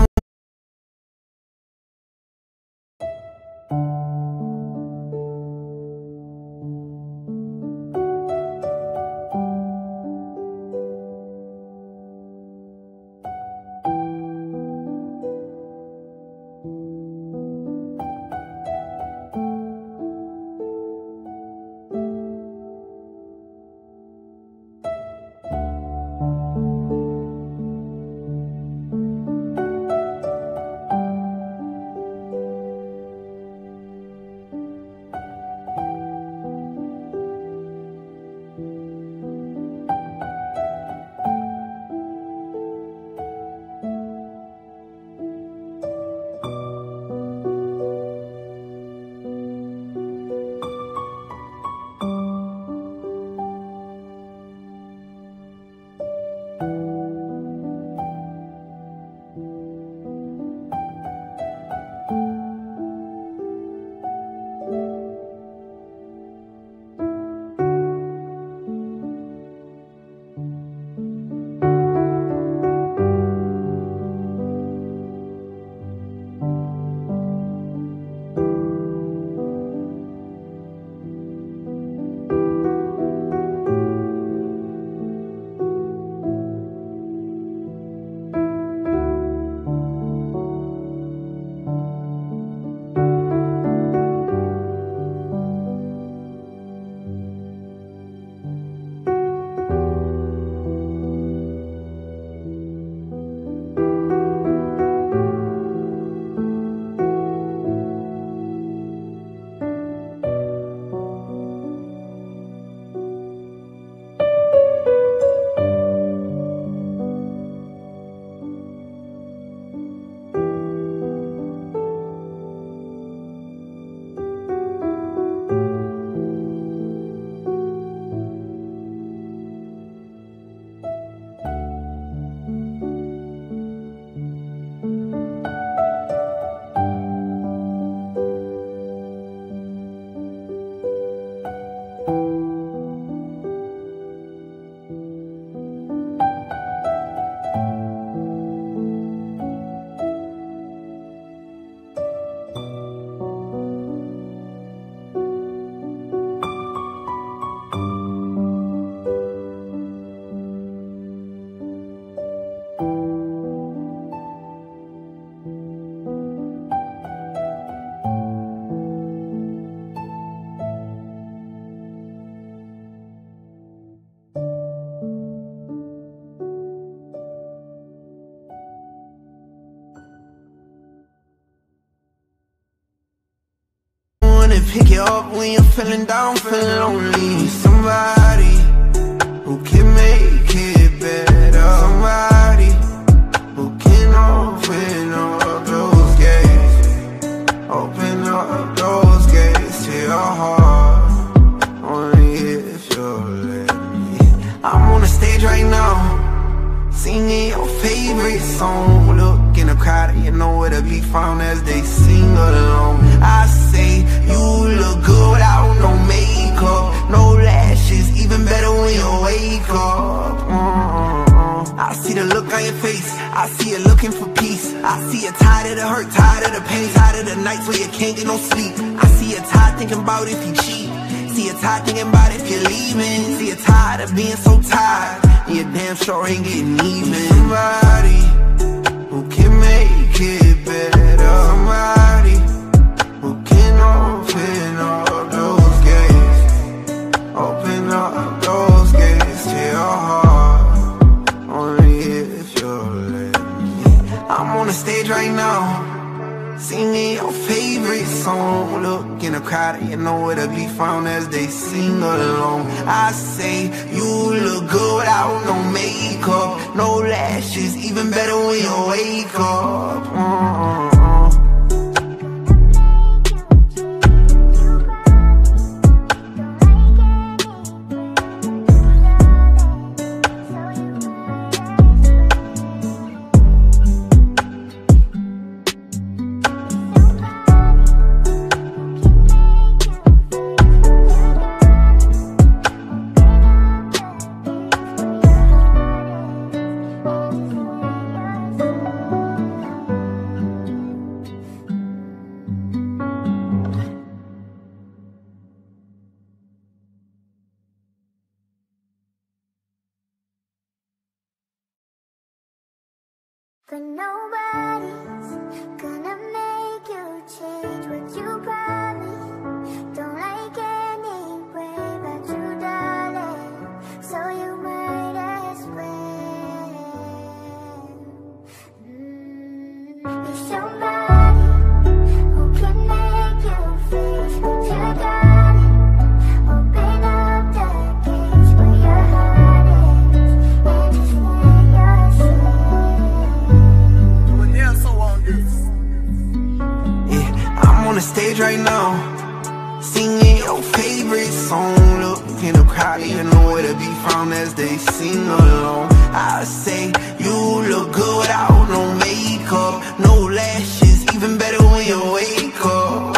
pick you up when you're feeling down, feeling lonely. Somebody who can make it better. Somebody who can open up those gates, open up those gates to your heart, only if you'll let me. I'm on the stage right now, singing your favorite song. Look in the crowd, you know where to be found as they sing along. I say you look good without no makeup, no lashes, even better when you wake up. Mm-hmm. I see the look on your face, I see you looking for peace. I see you tired of the hurt, tired of the pain, tired of the nights where you can't get no sleep. I see you tired thinking about if you cheat, see you tired thinking about if you're leaving. See you tired of being so tired, and you damn sure ain't getting even. Somebody who can make it better. Somebody who can open up those gates, open up those gates to your heart, only if you'll let me. I'm on the stage right now, singing your favorite song. Look in the crowd, you know where to be found as they sing along. I say you look good without no makeup, no lashes, even better when you wake up. Mm-hmm. But nobody's gonna make you change what you promised. Don't like anyway about you, darling, so you might as well. Mm, there's somebody who can make you face what you got. Open up the gates where your heart is, and just let yourself. On the stage right now, singing your favorite song. Look in the crowd, you know where to be found as they sing along. I say you look good without no makeup, no lashes, even better when you wake up.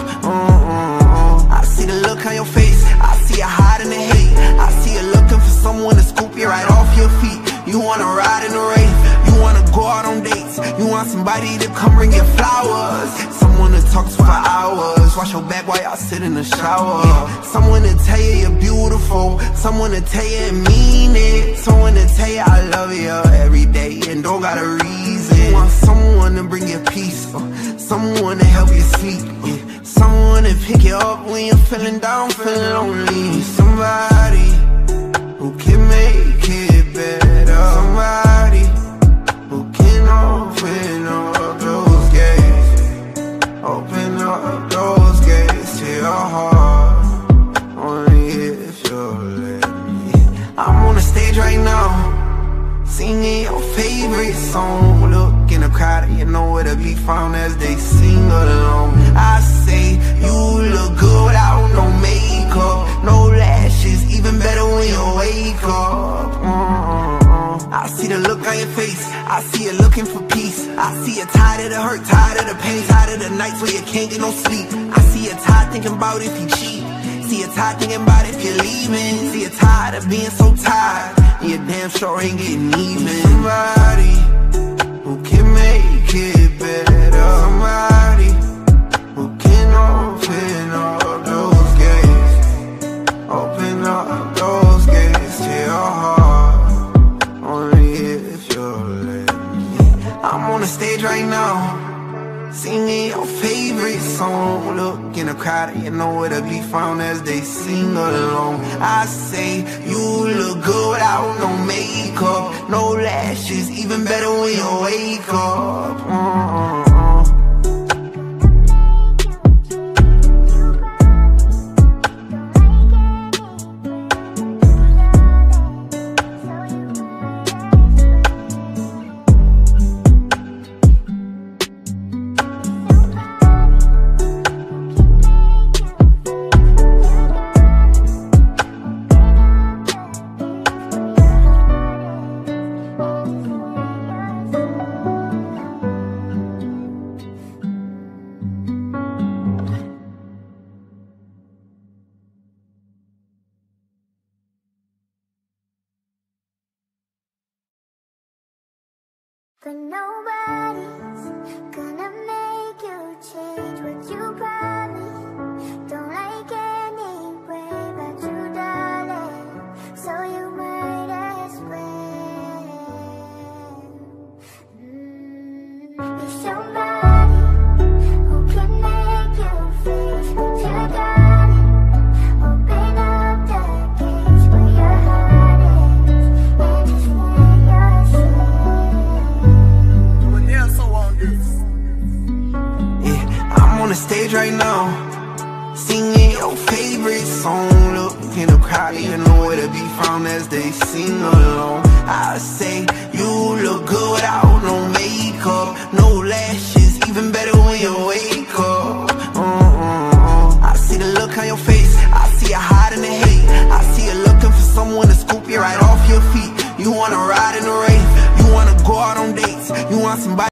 Mm-hmm. I see the look on your face, I see you hiding the hate. I see you looking for someone to scoop you right off your feet. You wanna ride in the rain, you wanna go out on dates, you want somebody to come bring you flowers, someone to talk to for hours, wash your back while y'all sit in the shower, someone to tell you you're beautiful, someone to tell you and mean it, someone to tell you I love you every day and don't got a reason. You want someone to bring you peace, uh, someone to help you sleep, uh, someone to pick you up when you're feeling down, feeling lonely. Somebody who can make it better. Somebody who can open up those gates, open up those gates to your heart, only if you'll let me. I'm on the stage right now, singing your favorite song. Look in the crowd, you know where to be found as they sing along. I say you look good without no makeup, no lashes, even better when you wake up. Mm-hmm. I see the look on your face, I see you looking for peace. I see you tired of the hurt, tired of the pain, tired of the nights where you can't get no sleep. I see you tired thinking about if you cheat, see you tired thinking about if you're leaving. See you tired of being so tired, and you damn sure ain't getting even. Somebody who can make it better. Somebody who can open up those gates, open up those gates to your heart, only if you'll let me. I'm on the stage right now, singing your favorite song. Look in the crowd, you know where to be found as they sing along. I say you look good without no makeup, no lashes, even better when you wake up. Mm-hmm. But nobody's gonna make you change what you promised. Don't like anyway about you, darling, so you might as well. mm. You're somebody who can make you face what you got. Open up the gates where your heart is, and just let yourself. Yeah, I'm on the stage right now, singing your favorite song. Look in the crowd, you know where to be found as they sing along. I say you look good without no makeup, no lashes, even better when you wake up. uh-uh-uh. I see the look on your face, I see you hiding the hate, I see you looking for someone to scoop you right off your feet. You wanna ride in the rain, you wanna go out on dates, you want somebody